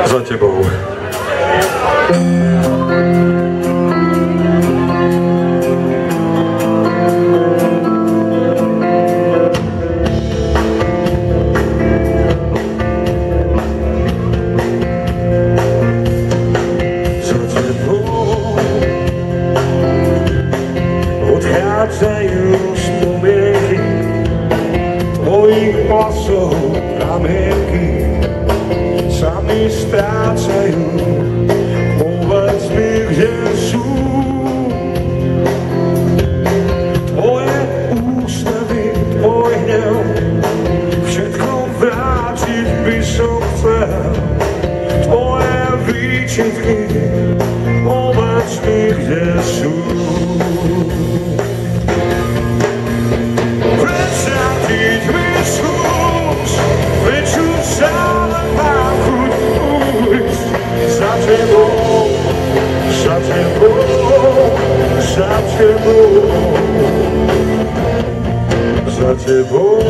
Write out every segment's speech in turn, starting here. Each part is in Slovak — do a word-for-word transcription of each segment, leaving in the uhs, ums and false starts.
Za tebou. Odchádzajú spomienky tvojich hlasov pramienky, sami strácajú, povedz mi, kde sú. Tvoje úsmevy, tvoj hnev, všetko vrátiť by som chcel. Tvoje výčitky, povedz mi, kde sú. Predsadiť mi skús, prečo stále mám chuť ujsť za tebou, za tebou, za tebou, za tebou.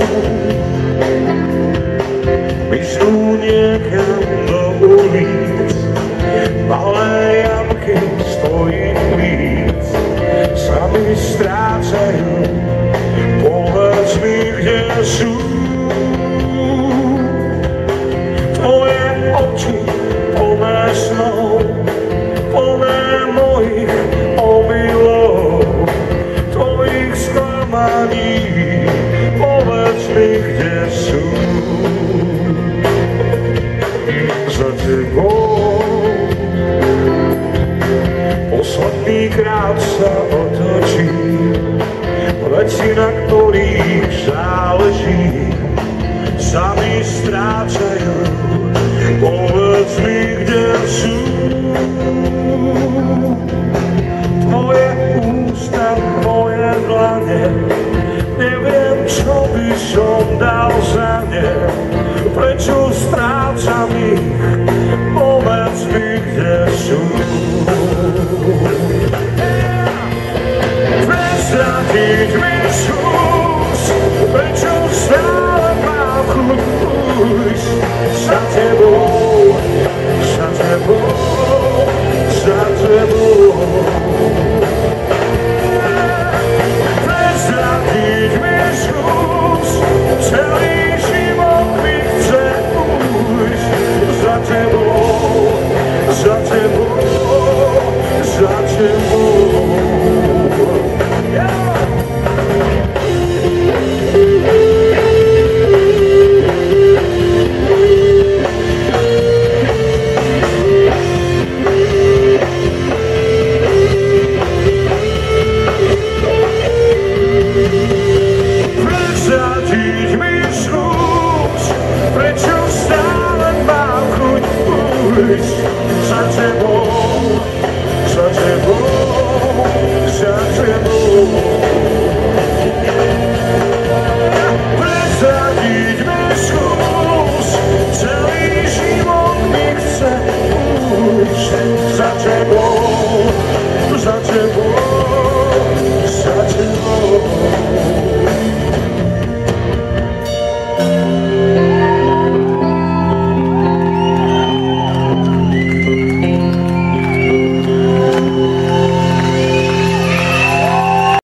Myslú niekam do ulic, malé jamky z tvojich líc sami strácajú, povedz mi, kde sú. Tvoje oči plné snov, plné mojich omylov, tvojich sklamaní, povedz mi, kde sú. Za tebou posledný krát sa otočím, veci, na ktorých záleží, sami strácajú, povedz mi, kde sú. Tvoje ústa, moje dlane, neviem, čo by som dal za ne, prečo strácam ich, povedz mi, kde sú. Prestratiť mi skús, prečo stále mám chuť ujsť za tebou, za tebou, za tebou.